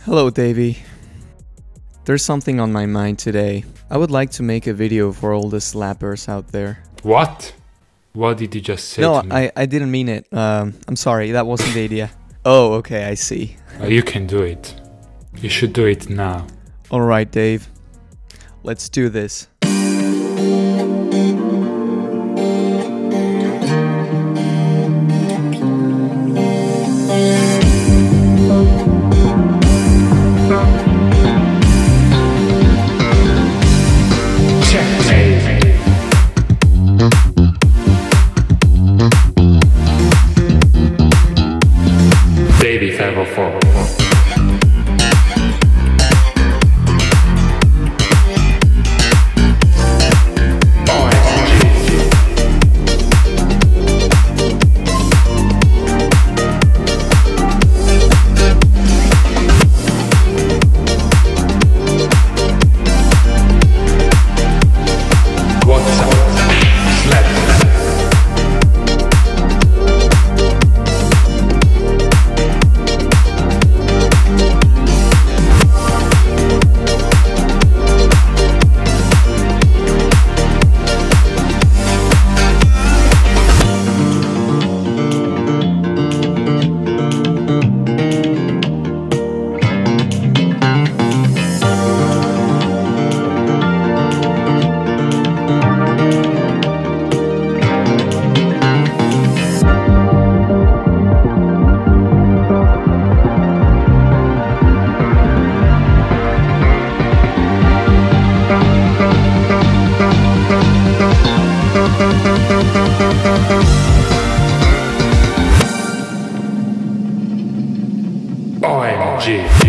Hello, Davey. There's something on my mind today. I would like to make a video for all the slappers out there. What? What did you just say No, to me? I didn't mean it. I'm sorry, that wasn't the idea. Oh, okay, I see. You can do it. You should do it now. Alright, Dave. Let's do this. Checkmate. Davey 504. OMG.